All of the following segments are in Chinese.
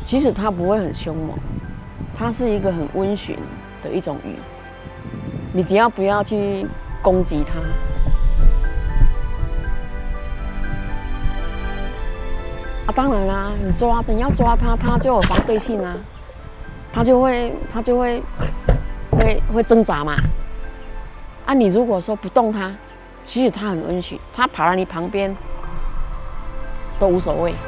其实它不会很凶猛，它是一个很温驯的一种鱼。你只要不要去攻击它。啊，当然啦，你要抓它，它就有防备性啊，它就会挣扎嘛。啊，你如果说不动它，其实它很温驯，它跑到你旁边都无所谓。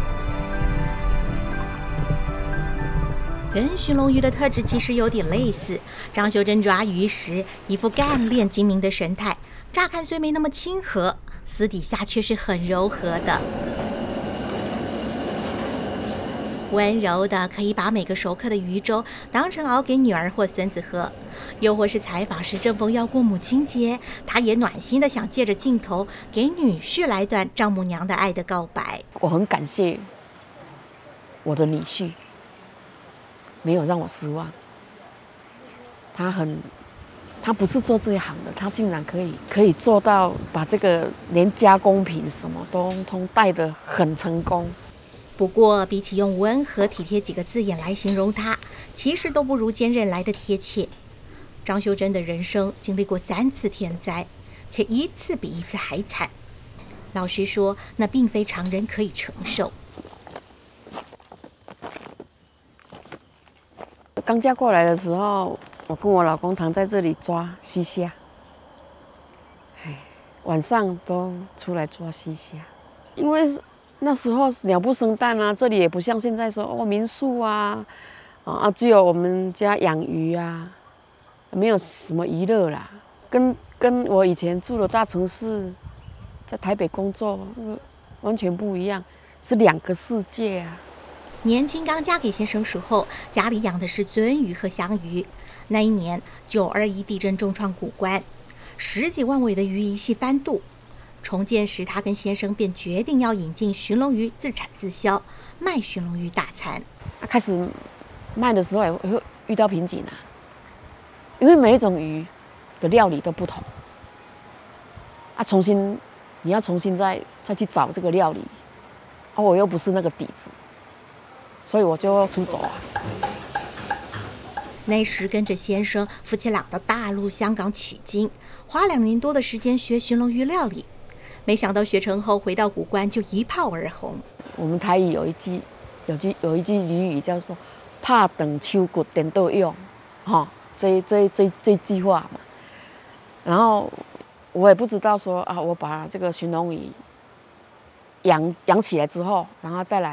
跟寻龙鱼的特质其实有点类似。张秀珍抓鱼时一副干练精明的神态，乍看虽没那么亲和，私底下却是很柔和的。温柔的可以把每个熟客的鱼粥当成熬给女儿或孙子喝，又或是采访时正逢要过母亲节，她也暖心的想借着镜头给女婿来段丈母娘的爱的告白。 我很感谢我的女婿，没有让我失望。他不是做这一行的，他竟然可以做到把这个连加工品什么都通带得很成功。 不过，比起用温和体贴几个字眼来形容他，其实都不如坚韧来的贴切。张秀珍的人生经历过3次天灾，且一次比一次还惨。老实说，那并非常人可以承受。 刚嫁过来的时候，我跟我老公常在这里抓溪虾，晚上都出来抓溪虾，因为那时候鸟不生蛋啊，这里也不像现在说民宿啊，只有我们家养鱼啊，没有什么娱乐啦，跟我以前住的大城市，在台北工作，完全不一样，是2个世界啊。 年轻刚嫁给先生时候，家里养的是鳟鱼和香鱼。那一年921地震重创古关，10几万尾的鱼一系翻肚。重建时，他跟先生便决定要引进寻龙鱼自产自销，卖寻龙鱼大餐。 开始卖的时候也会遇到瓶颈啊，因为每一种鱼的料理都不同啊，你要重新再去找这个料理，啊，我又不是那个底子，所以我就出走啊。 那时跟着先生夫妻俩到大陆、香港取经，花2年多的时间学寻龙鱼料理。没想到学成后回到古关就一炮而红。 我们台语有一句俚语叫做"拍长手骨颠倒用"，这句话嘛。然后我也不知道说啊，我把这个寻龙鱼养起来之后，然后再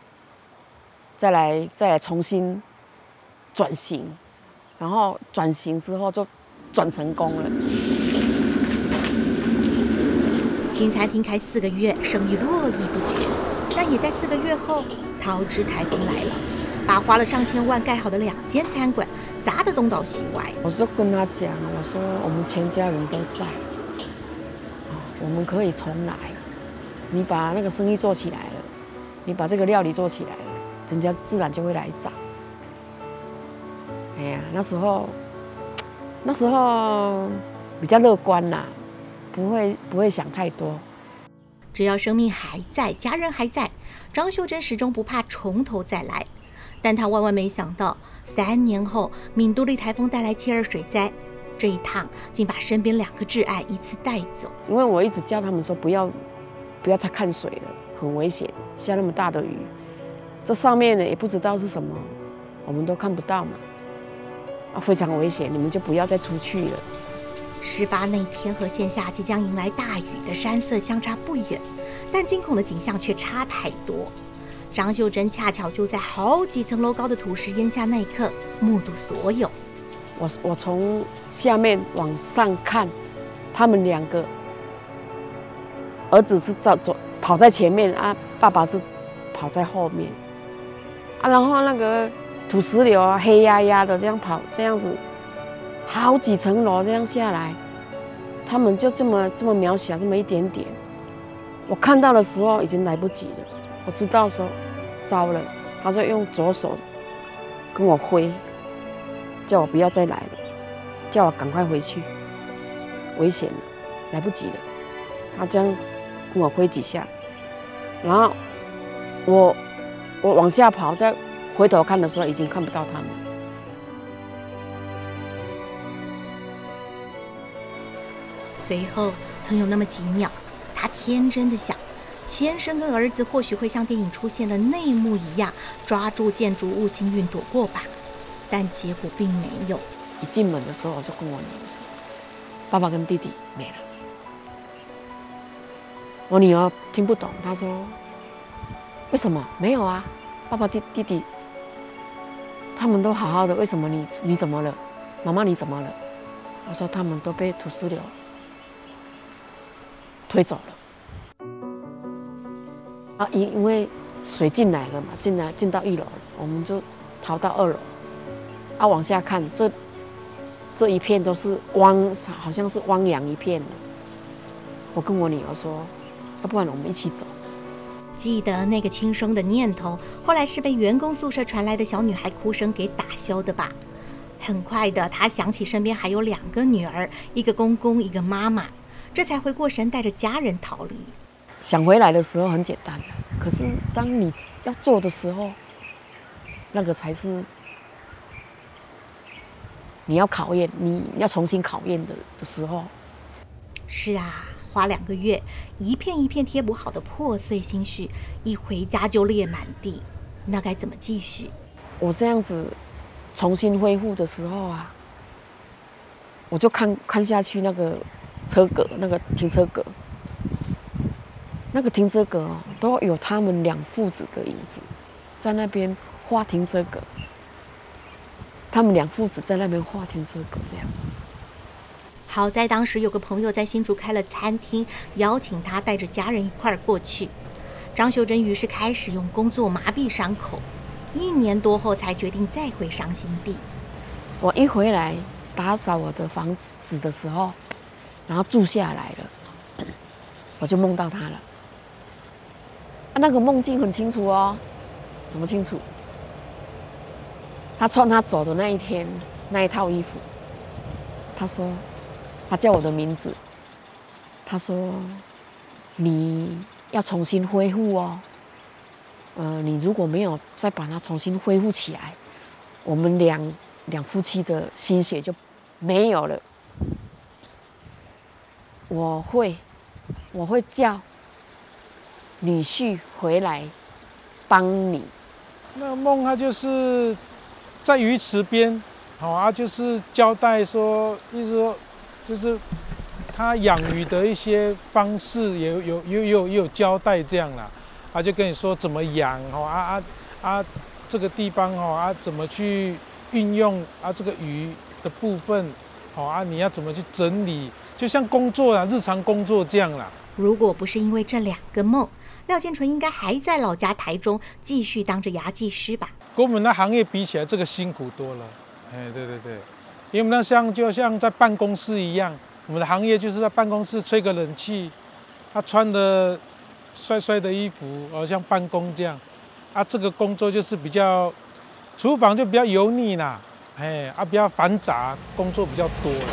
来重新转型，然后转型之后就转成功了。 新餐厅开4个月，生意络绎不绝，但也在4个月后，桃枝台风来了，把花了上千万盖好的2间餐馆砸得东倒西歪。 我就跟他讲，我说我们全家人都在，我们可以重来。你把那个生意做起来了，你把这个料理做起来了，人家自然就会来找。哎呀，那时候比较乐观啦。不会想太多， 只要生命还在，家人还在，张秀珍始终不怕从头再来。但她万万没想到，3年后闽都里台风带来7·2水灾，这一趟竟把身边2个挚爱一次带走。 因为我一直叫他们说不要再看水了，很危险，下那么大的雨，这上面呢也不知道是什么，我们都看不到嘛，非常危险，你们就不要再出去了。 事发那天和线下即将迎来大雨的山色相差不远，但惊恐的景象却差太多。张秀珍恰巧就在好几层楼高的土石淹下那一刻目睹所有。 我从下面往上看，他们2个，儿子是跑在前面啊，爸爸是跑在后面啊，然后那个土石流啊，黑压压的这样跑，这样子。好几层楼这样下来，他们就这么渺小，这么一点点。我看到的时候已经来不及了，我知道说糟了，他就用左手跟我挥，叫我不要再来了，叫我赶快回去，危险了，来不及了。他这样跟我挥几下，然后我往下跑，再回头看的时候已经看不到他们。 随后曾有那么几秒，他天真的想，先生跟儿子或许会像电影出现的那一幕一样，抓住建筑物幸运躲过吧。但结果并没有。 一进门的时候，我就跟我女儿说：“爸爸跟弟弟没了。”我女儿听不懂，她说：“为什么没有啊？爸爸弟弟他们都好好的，为什么你怎么了？妈妈你怎么了？”我说：“他们都被土石流推走了。”啊，因为水进来了嘛，进到1楼了，我们就逃到2楼。啊，往下看，这一片都是好像是汪洋一片的。我跟我女儿说，要不然我们一起走。 记得那个轻生的念头，后来是被员工宿舍传来的小女孩哭声给打消的吧。很快的，她想起身边还有2个女儿，一个公公，一个妈妈，这才回过神，带着家人逃离。 想回来的时候很简单，可是当你要做的时候，那个才是你要考验，你要重新考验的时候。 是啊，花2个月，一片一片贴补好的破碎心绪，一回家就裂满地，那该怎么继续？ 我这样子重新恢复的时候啊，我就看下去那个车格，那个停车格，都有他们2父子的影子，在那边画停车格。他们2父子在那边画停车格，这样。 好在当时有个朋友在新竹开了餐厅，邀请他带着家人一块儿过去。张秀珍于是开始用工作麻痹伤口，1年多后才决定再回伤心地。 我一回来打扫我的房子的时候，然后住下来了，我就梦到他了。那个梦境很清楚哦，怎么清楚？他穿他走的那一天那一套衣服，他说，他叫我的名字，他说，你要重新恢复哦，你如果没有再把它重新恢复起来，我们两夫妻的心血就没有了。我会叫女婿回来帮你。 那梦他就是在鱼池边，就是交代说，意思说，就是他养鱼的一些方式也有交代这样啦。就跟你说怎么养这个地方怎么去运用这个鱼的部分你要怎么去整理，就像工作啦，日常工作这样啦。 如果不是因为这2个梦，廖建纯应该还在老家台中继续当着牙技师吧？ 跟我们的行业比起来，这个辛苦多了。对，因为我们就像在办公室一样，我们的行业就是在办公室吹个冷气，他穿的帅帅的衣服，像办公这样。这个工作就是比较，厨房就比较油腻啦，比较繁杂，工作比较多了。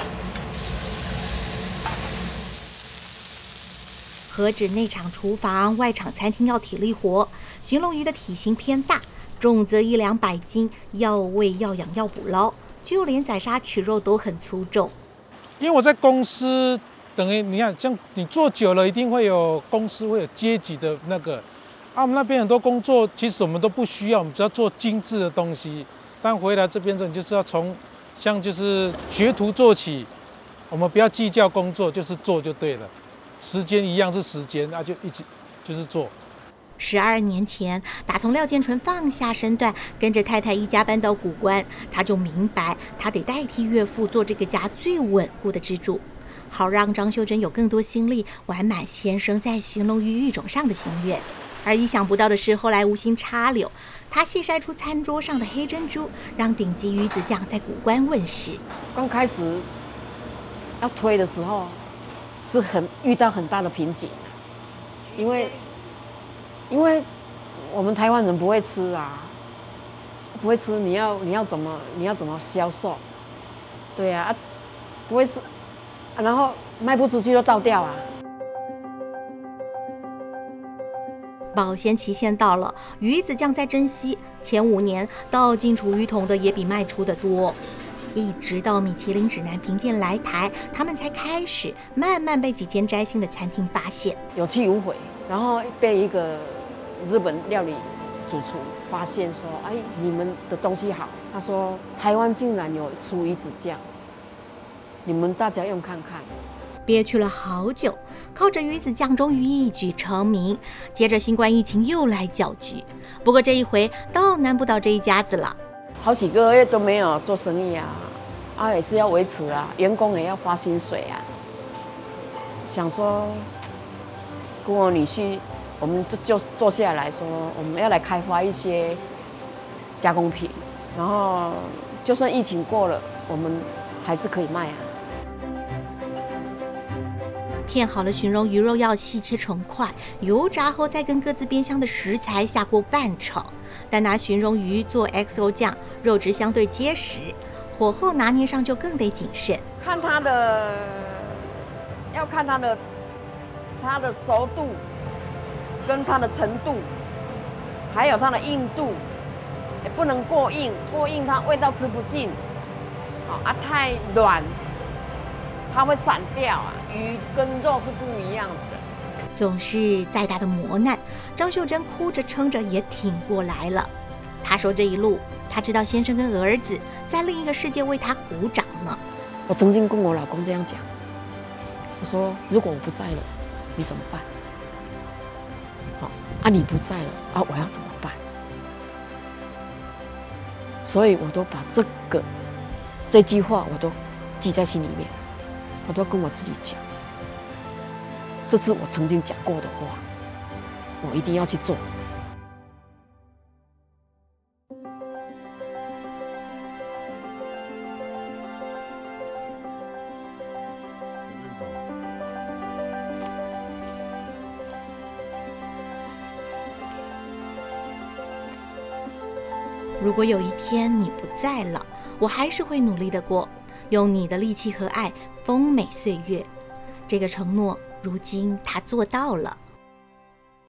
何止内场厨房，外场餐厅要体力活。鲟龙鱼的体型偏大，重则100-200斤，要喂要养要捕捞，就连宰杀取肉都很粗重。 因为我在公司，等于你看，像你做久了，一定会有公司会有阶级的那个。我们那边很多工作，其实我们都不需要，我们只要做精致的东西。但回来这边之后，你就是要就是学徒做起，我们不要计较工作，就是做就对了。时间一样是时间，就一起就是做。 12年前，打从廖建纯放下身段，跟着太太一家搬到古关，他就明白，他得代替岳父做这个家最稳固的支柱，好让张秀珍有更多心力完满先生在鲟龙鱼育种上的心愿。而意想不到的是，后来无心插柳，他细筛出餐桌上的黑珍珠，让顶级鱼子酱在古关问世。 刚开始要推的时候，是遇到很大的瓶颈，因为我们台湾人不会吃啊，不会吃，你要怎么销售？对啊，不会吃，然后卖不出去就倒掉啊。 保鲜期限到了，鱼子酱再珍惜。前5年倒进厨余桶的也比卖出的多。一直到米其林指南评鉴来台，他们才开始慢慢被几间摘星的餐厅发现， 有去无回。然后被一个日本料理主厨发现说：“哎，你们的东西好。”他说：“台湾竟然有出鱼子酱，你们大家用看看。” 憋屈了好久，靠着鱼子酱终于一举成名。接着新冠疫情又来搅局，不过这一回倒难不倒这一家子了。 好几个月都没有做生意啊，也是要维持啊，员工也要发薪水啊。想说跟我女婿，我们就坐下来说，我们要来开发一些加工品，然后就算疫情过了，我们还是可以卖啊。 片好了熏肉鱼肉要细切成块，油炸后再跟各自边香的食材下锅拌炒。但拿熏肉鱼做 XO 酱，肉质相对结实，火候拿捏上就更得谨慎。 看它的，要看它的熟度，跟它的程度，还有它的硬度，也不能过硬，过硬它味道吃不进。好啊，太软，它会散掉啊。鱼跟肉是不一样的。 总是再大的磨难，张秀珍哭着撑着也挺过来了。她说这一路，她知道先生跟儿子在另一个世界为她鼓掌呢。 我曾经跟我老公这样讲，我说如果我不在了，你怎么办？好啊，你不在了啊，我要怎么办？所以我都把这句话我都记在心里面，我都跟我自己讲。这是我曾经讲过的话，我一定要去做。 如果有一天你不在了，我还是会努力的过，用你的力气和爱丰美岁月。这个承诺，如今他做到了。